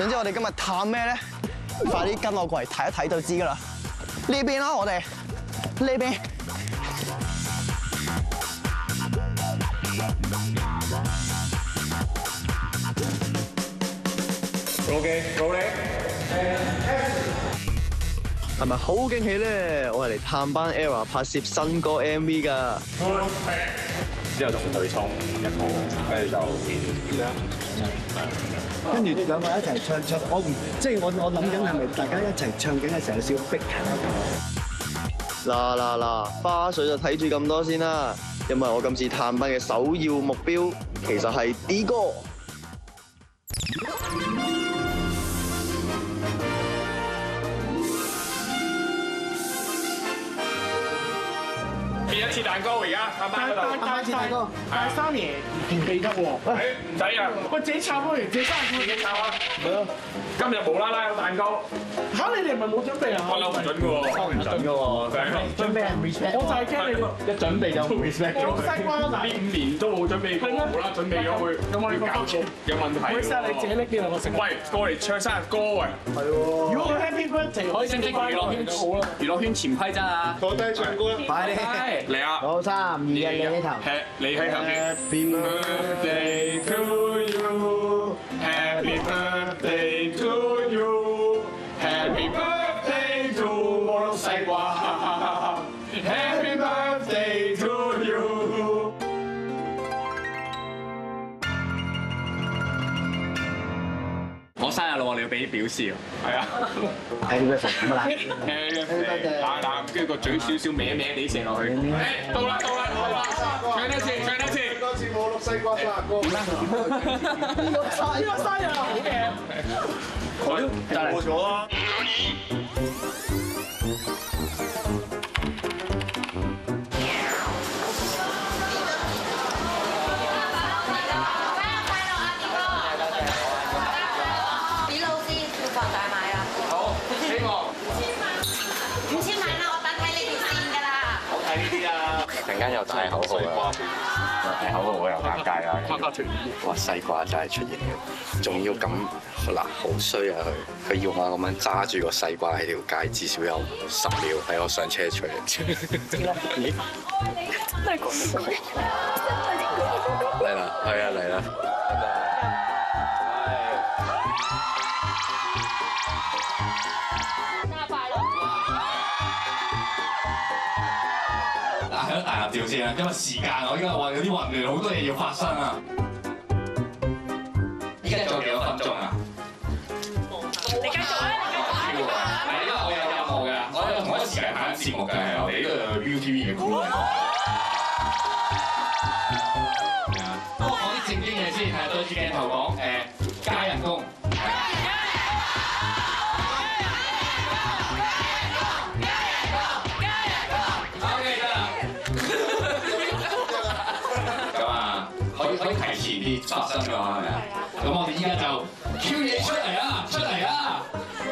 總之我哋今日探咩咧？快啲跟我過嚟睇一睇就知㗎啦。呢邊啦，我哋呢邊。 OK， 努力。 係咪好驚喜咧？我係嚟探班 ERROR 拍攝新歌 MV 㗎。 之後同對衝一套，跟住就跟住兩個一齊唱，我諗緊係咪大家一齊唱緊嘅時候有少少逼近？ 嗱，花絮就睇住咁多先啦，因為我今次探班嘅首要目標其實係 D 哥。 變一次蛋糕而家，探班嗰度。 但係三爺唔記得喎。 唔使啊， 喂，自己插不如自己生自己炒啊。今日無啦啦有蛋糕。 嚇！你哋係咪冇準備啊？ 我諗唔準㗎喎，收唔準㗎喎。 準備係 respect。我就係驚你一準備就 respect 咗佢。西瓜呢 5年都冇準備過，無啦準備咗佢，會搞錯，有問題。 唔好意思啊，你自己拎啲嚟我食。 喂，過嚟唱生日歌喂。係喎。如果佢 Happy Birthday 可以升職娛樂圈都好啦。娛樂圈潛規則啊。坐低唱歌。 快啲。 嚟啊！ 好，3、2、1，你起頭。 你喺後邊。Happy birthday to you. Happy birthday to you. Happy birthday to 我老西瓜。Happy birthday to you。我生日咯，你要俾啲表示喎。係啊。 Happy birthday 咁啦。 嗱，跟住個嘴少少歪歪地射落去。到啦，唱多次。多次我錄西瓜生日歌。呢個生日好嘅。過咗啦。 陣間又大口號啦，大口號我又尷尬啦。哇！西瓜真係出現咗，仲要咁嗱，好衰啊佢要我咁樣揸住個西瓜喺條街，至少有10秒喺我上車除。真係講嚟啦，係啊嚟啦。 喺度大合照先啦，因為時間我依家話有啲混亂，好多嘢要發生啊！依家仲有幾多分鐘啊？ 你繼續啦， 係因為我有任務嘅，我有同一時間拍緊節目嘅，係我哋呢個 ViuTV 嘅觀眾。我講啲正經嘢先，係對住鏡頭講加人工。可以提前啲發生㗎嘛，係咪啊？咁我哋依家就 Q 嘢出嚟啊！出嚟啊！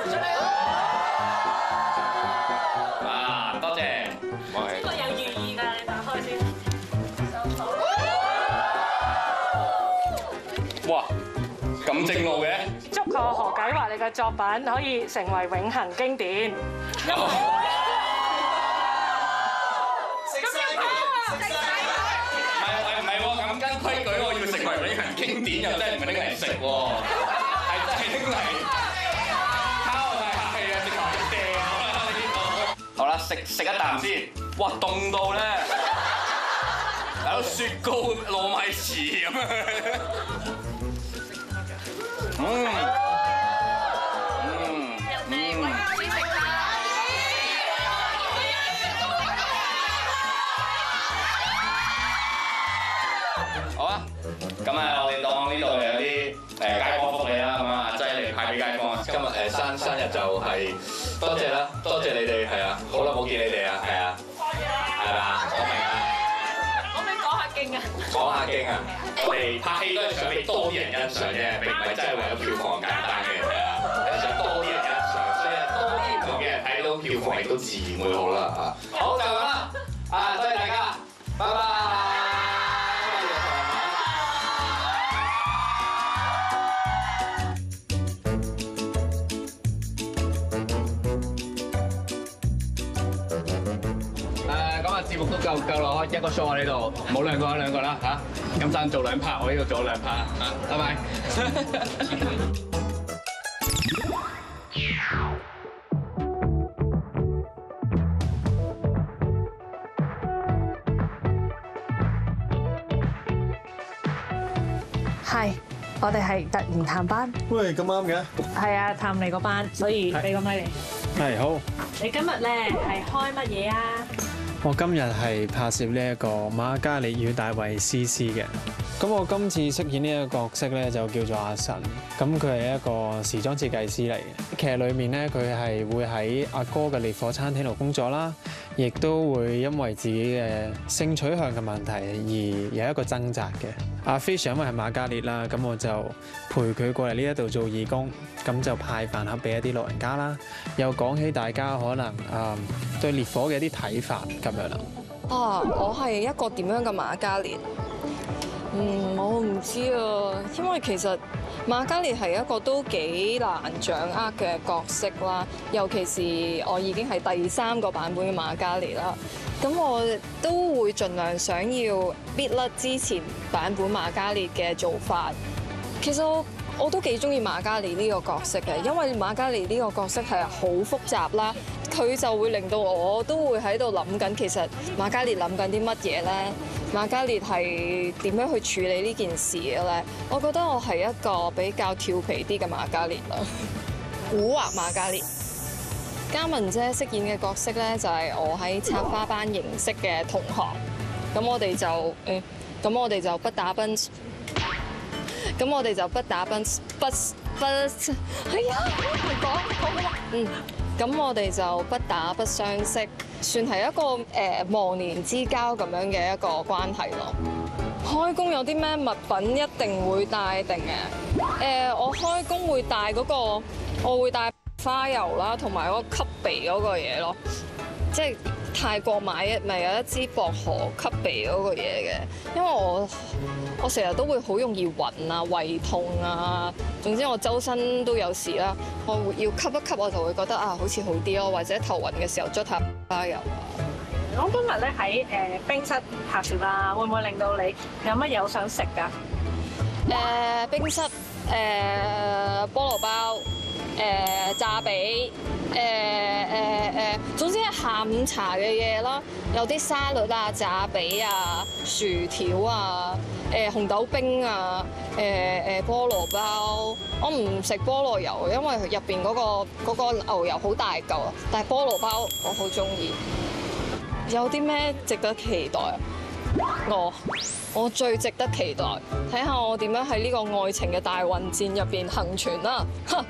啊，多謝。 呢個有寓意㗎，你打開先。 哇，咁正路嘅！ 祝賀何啟華你嘅作品可以成為永恆經典。 規矩我要成為永恆經典，又真係唔係拎嚟食喎，係真係拎嚟抄係客氣啊！直頭掟啊！你見到？好啦，食一啖先。哇，凍到咧，有雪糕糯米糍咁樣。好啊，咁啊，我哋當呢度有啲街坊福利啦，咁啊，即係嚟派俾街坊啊。今日生日就係多謝啦，多謝你哋係啊，好耐冇見你哋啊，係啊，係嘛？我明啊。 可唔可以講下經啊？ 講下經啊！我哋拍戲都係想俾多啲人欣賞啫，並唔係真係為咗票房簡單嘅，係啊，係想多啲人欣賞，所以多啲唔同嘅人睇到票房亦都自然會好啦嚇。好就咁啦，多謝大家，拜拜。 目都夠咯，一個 show 喺呢度，冇兩個啦嚇。咁爭做2 part，我呢度做2 part 嚇，拜拜。 係，我哋係突然探班。 喂，咁啱嘅。 係啊，探你個班，所以俾個咪你。 係好， 你今日咧係開乜嘢啊？ 我今日係拍攝呢一個瑪嘉烈與大衛絲絲嘅。咁我今次飾演呢一個角色咧就叫做阿神，咁佢係一個時裝設計師嚟嘅。劇裏面咧佢係會喺阿哥嘅烈火餐廳度工作啦，亦都會因為自己嘅性取向嘅問題而有一個掙扎嘅。阿 Fish 因為係瑪嘉烈啦，咁我就陪佢過嚟呢一度做義工，咁就派飯盒俾一啲老人家啦，又講起大家可能對烈火嘅一啲睇法咁樣啦。 我係一個點樣嘅瑪嘉烈？我唔知啊，因為其實瑪嘉烈係一個都幾難掌握嘅角色啦，尤其是我已經係第3個版本嘅瑪嘉烈啦。咁我都會盡量想要搣甩之前版本瑪嘉烈嘅做法。其實我都幾中意瑪嘉烈呢個角色嘅，因為瑪嘉烈呢個角色係好複雜啦，佢就會令到我都會喺度諗緊，其實瑪嘉烈諗緊啲乜嘢咧？瑪嘉烈係點樣去處理呢件事嘅咧？我覺得我係一個比較調皮啲嘅瑪嘉烈啦，古惑瑪嘉烈。嘉雯姐飾演嘅角色咧，就係我喺插花班認識嘅同學，咁我哋就不打不係啊，咁我哋就不打不相識，算係一個忘年之交咁樣嘅一個關係咯。開工有啲咩物品一定會帶定嘅？我開工會帶我會帶花油啦，同埋嗰個吸鼻嗰個嘢咯，即係泰國買咪有一支薄荷吸鼻嗰個嘢嘅，因為我成日都會好容易暈啊、胃痛啊，總之我周身都有事啦，我要吸一吸我就會覺得好似好啲咯，或者頭暈嘅時候捽下花油啊。 我今日咧喺冰室拍攝啦，會唔會令到你有乜嘢好想食㗎？ 冰室菠蘿包。炸髀，總之係下午茶嘅嘢啦，有啲沙律啊、炸髀啊、薯條啊、紅豆冰啊、菠蘿包。我唔食菠蘿油，因為入邊嗰個牛油好大嚿啊，但係菠蘿包我好中意。有啲咩值得期待啊？我最值得期待，睇下我點樣喺呢個愛情嘅大混戰入邊幸存啦！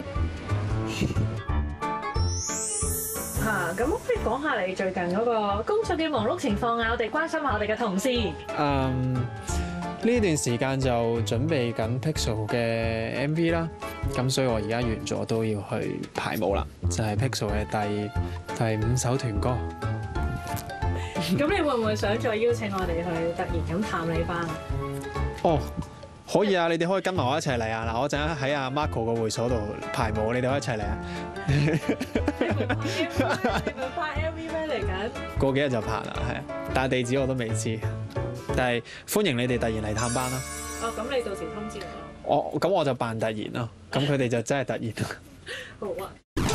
咁可以講下你最近嗰個工作嘅忙碌情況啊，我哋關心下我哋嘅同事。 呢段時間就準備緊 Pixel 嘅 MV 啦，咁所以我而家完咗都要去排舞啦，就係 Pixel 嘅第5首團歌。 咁你會唔會想再邀請我哋去突然咁探你翻？ 哦，可以啊，你哋可以跟埋我一齊嚟啊！嗱，我陣間喺阿 Marco 個會所度排舞，你哋可以一齊嚟啊！ 你咪拍 MV 咩嚟緊？ 過幾日就拍啦，係啊，但係地址我都未知，但係歡迎你哋突然嚟探班啦。 咁你到時通知我。 咁我就扮突然咯，咁佢哋就真係突然。 好啊！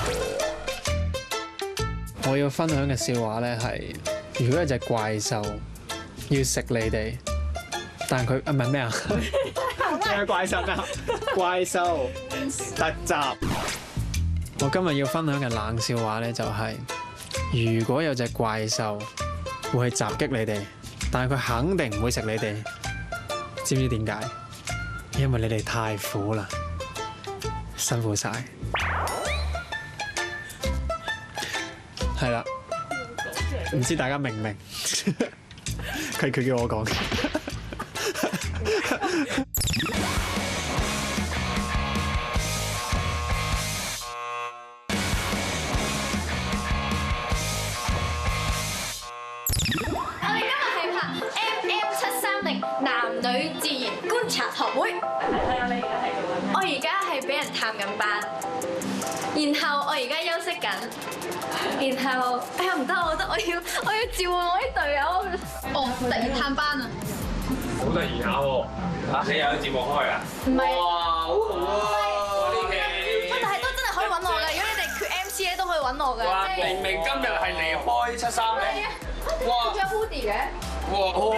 我要分享嘅笑話咧係，如果有隻怪獸要食你哋，但佢唔係咩啊？咩怪獸啊？怪獸特集。我今日要分享嘅冷笑話咧就係，如果有隻怪獸會去襲擊你哋，但係佢肯定唔會食你哋，知唔知點解？因為你哋太苦啦，辛苦晒。係啦，唔知大家明唔明？佢叫我講嘅。 我哋今日係拍 MM730男女自然觀察學會。 係啊，你而家係做緊咩？ 我而家係係俾人探緊班，然後我而家休息緊，然後哎呀唔得，我覺得我要召喚我啲隊友。哦，突然探班啊！ 好突然下喎，你又有節目開啊？ 唔係， 哇，好好啊！呢期但係都真係可以揾我㗎。如果你哋缺 MC 咧，都可以揾我㗎。 哇，明明今日係離開73嘅，哇！ 仲有 hoodie 嘅。 哇！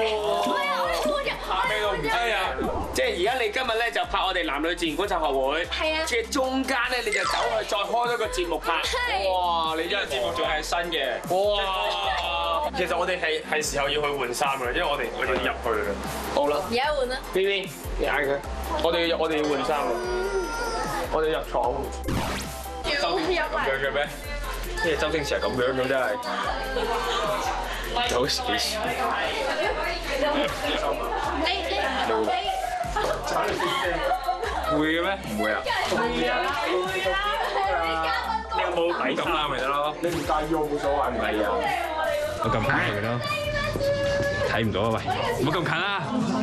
下尾都唔知啊！即係而家你今日咧就拍我哋男女自然觀察學會， 係啊。 即係中間咧你就走去再開多個節目拍，哇！你呢個節目仲係新嘅，哇！其實我哋係時候要去換衫㗎，因為我哋要入去啦。好啦， 而家換啦。 B， 你嗌佢，我哋要換衫啦，我哋入廠。 要入嚟。 咁樣嘅咩？即係周星馳係咁樣嘅真係。有時幾時？會嘅咩？唔會啊！會啊！你有冇抵咁啱咪得咯？你唔介意我冇所謂，唔係啊！我撳翻嚟咯，睇唔到啊！喂，唔好咁近啊！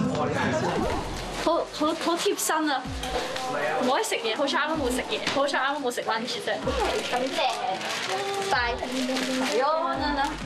好貼身啊！唔可以食嘢，好彩啱啱冇食嘢，好彩啱啱冇食 lunch 啫。 咁謝，拜係咯，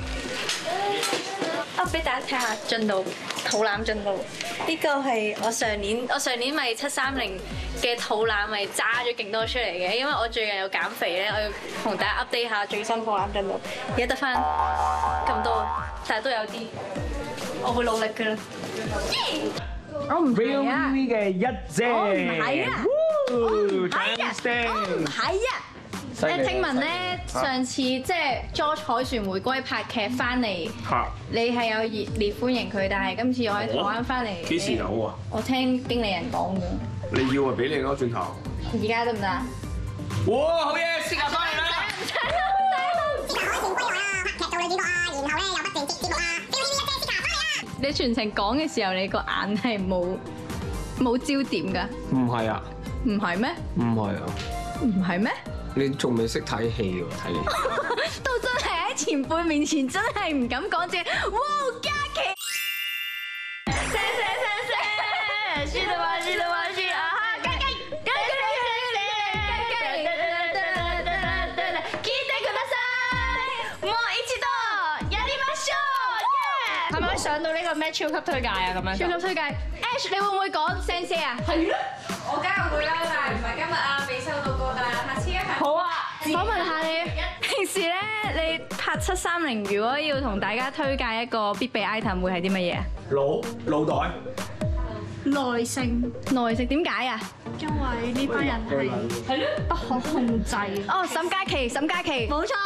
啊！俾大家睇下進度，肚腩進度。呢個係我上年咪730嘅肚腩咪揸咗勁多出嚟嘅，因為我最近有減肥咧，我要同大家 update 下最新肚腩進度。而家得翻咁多，但係都有啲，我會努力㗎啦。我唔係啊！ 嘅一姐， 我唔係啊！我唔係啊！聽聞咧，上次即係 George 凱旋回歸拍劇翻嚟，你係有熱烈歡迎佢，但係今次我喺台灣翻嚟， 幾時有啊？ 我聽經理人講嘅。 你要啊，俾你咯，轉頭。 而家得唔得？ 哇！好嘢，試下翻嚟啦！ 你全程講嘅時候，你個眼係冇焦點㗎？ 唔係啊？ 唔係咩？ 唔係啊？ 唔係咩？ 你仲未識睇戲喎？睇你都真係喺前輩面前真係唔敢講字。哇！嘉琪，係咪上到呢個咩超級推介啊？咁樣超級推介 ，Ash 你會唔會講聲聲啊？係啊，我梗係會啦，但係唔係今日啊，未收到過，但係下次一係。好啊，我問下你，平時咧你拍730，如果要同大家推介一個必備 item， 會係啲乜嘢啊？ 腦袋。 耐性， 點解啊？ 因為呢班人係不可控制。 哦，沈嘉琪， 冇錯。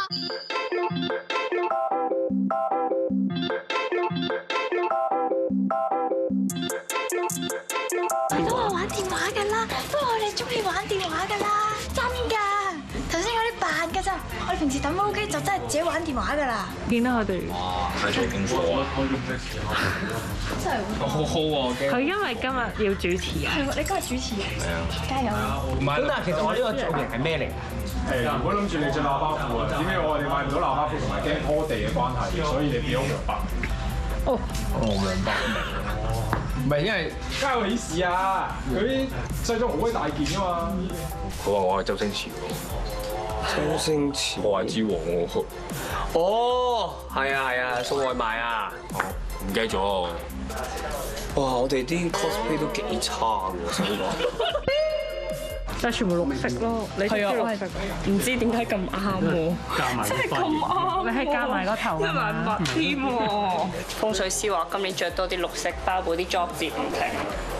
都係玩電話㗎啦，不過我哋中意玩電話㗎啦，真㗎。頭先有啲扮㗎咋，我哋平時等 O K 就真係自己玩電話㗎啦。見到佢哋， 哇！係做功課啊！ 真係好好喎， 佢因為今日要主持啊。 係喎，你今日主持啊？加油！ 咁但係其實我呢個造型係咩嚟㗎？ 係唔好諗住你着喇叭褲啊！點解我哋買唔到喇叭褲同埋驚拖地嘅關係，所以你變咗明白。 哦，明白。唔係因為家有喜事啊！佢啲製作好鬼大件㗎嘛。 佢話我係周星馳喎。周星馳。我係之王喎。哦，係啊，送外賣啊。哦，唔記得咗。哇！我哋啲 cosplay 都幾差㗎，想講。 就係全部綠色咯，你係啊，唔知點解咁啱喎，真係咁啱，你係加埋個頭，加埋墨添喎。風水師話今年着多啲綠色，包保啲 job 接唔停。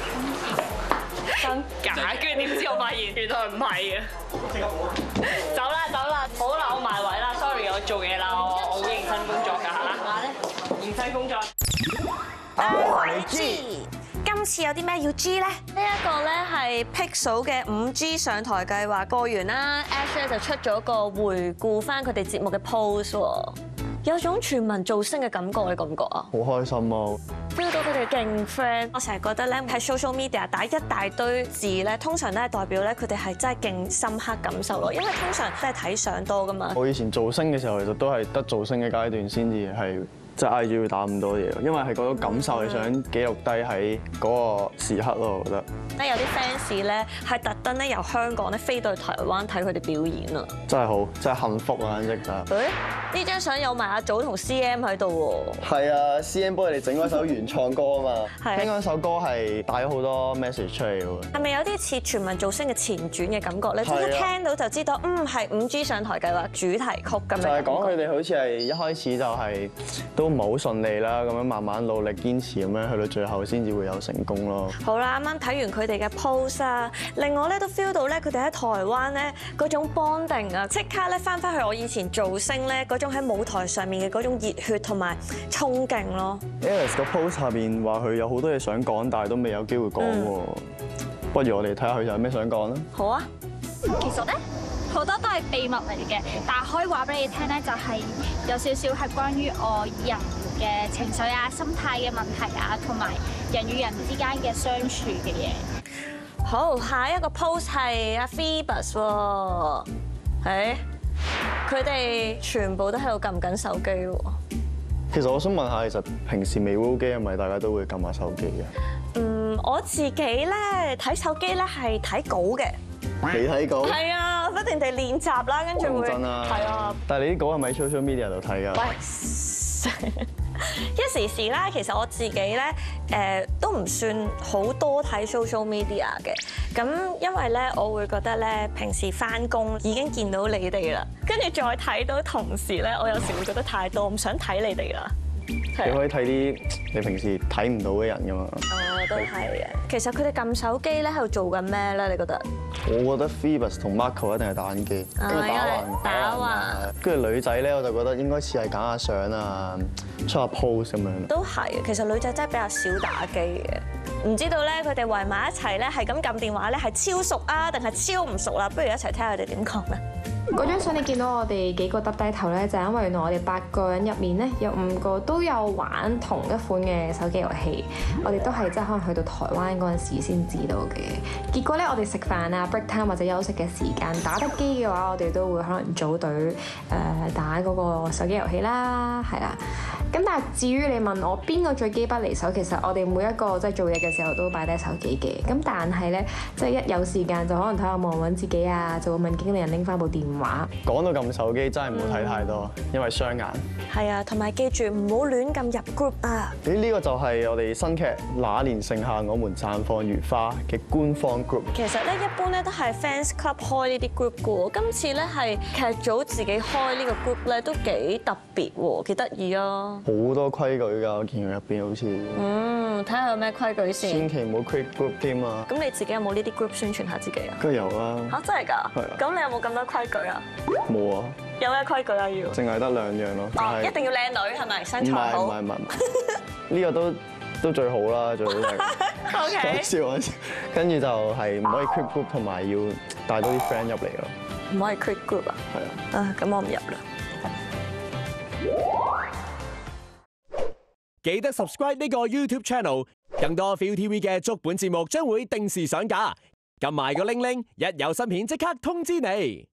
真假？跟住點知我發現原來唔係嘅。走啦，好啦，我埋位啦 ，sorry， 我做嘢啦，我好認真工作㗎嚇。認真工作。 你知今次有啲咩要知咧？呢一個咧係 Pixel 嘅5G 上台計劃過完啦 ，Ash 咧就出咗個回顧翻佢哋節目嘅 post 喎，有種全民造星嘅感覺，你覺唔覺啊？ 好開心啊！ feel 到佢哋勁 friend。我成日覺得咧喺 social media 打一大堆字咧，通常都係代表咧佢哋係真係勁深刻感受咯，因為通常都係睇相多噶嘛。 我以前造星嘅時候，其實都係得造星嘅階段先至係即係 IG 會打咁多嘢，因為係嗰種感受係想記錄低喺嗰個時刻咯，我覺得。 咧有啲 fans 咧係特登咧由香港咧飛到去台灣睇佢哋表演啊！ 真係好，真係幸福啊！簡直就係。 呢張相有埋阿祖同 CM 喺度喎。 係啊，CM 幫佢哋整嗰首原創歌啊嘛。 係。 聽講首歌係帶咗好多 message 出嚟喎。 係咪有啲似全民造星嘅前傳嘅感覺咧？即係一聽到就知道，係5G 上台計劃主題曲咁樣。 就係講佢哋好似係一開始就係都唔係好順利啦，咁樣慢慢努力堅持咁樣，去到最後先至會有成功咯。 好啦，啱啱睇完佢哋嘅 post 啊，令我咧都 feel 到咧佢哋喺台灣咧嗰種 bonding 啊，即刻咧翻返去我以前造星咧嗰種喺舞台上面嘅嗰種熱血同埋衝勁咯。 Alice 個 post 下邊話佢有好多嘢想講，但係都未有機會講喎。不如我哋睇下佢有咩想講啦。 好啊。 其實咧好多都係秘密嚟嘅，但係可以話俾你聽咧，就係有少少係關於我人嘅情緒啊、心態嘅問題啊，同埋人與人之間嘅相處嘅嘢。 好，下一個 post 係阿 Phoebus 喎，佢哋全部都喺度撳緊手機喎。 其實我想問下，其實平時未 roll 機係咪大家都會撳下手機嘅？ 我自己咧睇手機咧係睇稿嘅。 你睇稿？ 係啊，不斷地練習啦，跟住會真啊。 係啊。 但係你啲稿係咪喺 social media 度睇㗎？ 喂，一時啦，其實我自己咧都唔算好多睇 social media 嘅。咁因為咧，我會覺得咧，平時返工已經見到你哋啦，跟住再睇到同事咧，我有時會覺得太多，唔想睇你哋啦。 你可以睇啲你平時睇唔到嘅人㗎嘛。 都係嘅。其實佢哋撳手機咧喺度做緊咩咧？你覺得？ 我覺得 Phoebus 同 Marco 一定係打緊機，跟住打橫。 跟住女仔咧，我就覺得應該似係揀下相啊，出下 pose 咁樣。 都係，其實女仔真係比較少打機嘅。唔知道咧，佢哋圍埋一齊咧，係咁撳電話咧，係超熟啊，定係超唔熟啦？不如一齊睇下佢哋點講啦。 嗰張相你見到我哋幾個耷低頭咧，就係因為原來我哋8個人入面咧，有5個都有玩同一款嘅手機遊戲，我哋都係即係可能去到台灣嗰陣時先知道嘅。結果咧，我哋食飯啊、break time 或者休息嘅時間打得機嘅話，我哋都會可能組隊打嗰個手機遊戲啦，係啦。咁但係至於你問我邊個最機不離手，其實我哋每一個即係做嘢嘅時候都擺低手機嘅。咁但係咧，即係一有時間就可能睇下望揾自己啊，就會問經理人拎翻部電話。 講到撳手機真係唔好睇太多，因為傷眼。 係啊，同埋記住唔好亂撳入 group 啊！ 呢個就係我哋新劇《那年盛夏我們綻放如花》嘅官方 group。 其實咧，一般咧都係 fans club 開呢啲 group 嘅喎，今次咧係劇組自己開呢個 group 咧，都幾特別喎，幾得意啊！ 好多規矩㗎，我見佢入邊好似。 睇下有咩規矩先。 千祈唔好 create group 添啊！ 咁你自己有冇呢啲 group 宣傳下自己啊？ 梗係有啦。 嚇真係㗎？ 係啊。 咁你有冇咁多規矩啊？ 冇啊。 有咩規矩啊？要？ 淨係得2樣咯。 哦，一定要靚女係咪？身材好。 唔係，呢個都最好啦，最好就係。講笑。跟住就係唔可以 create group，同埋要帶多啲 friend 入嚟咯。 唔可以 create group 啊？ 係啊。 咁我唔入啦。 記得 subscribe 呢個 YouTube channel， 更多 ViuTV 嘅足本節目將會定時上架，撳埋個鈴鈴，一有新片即刻通知你。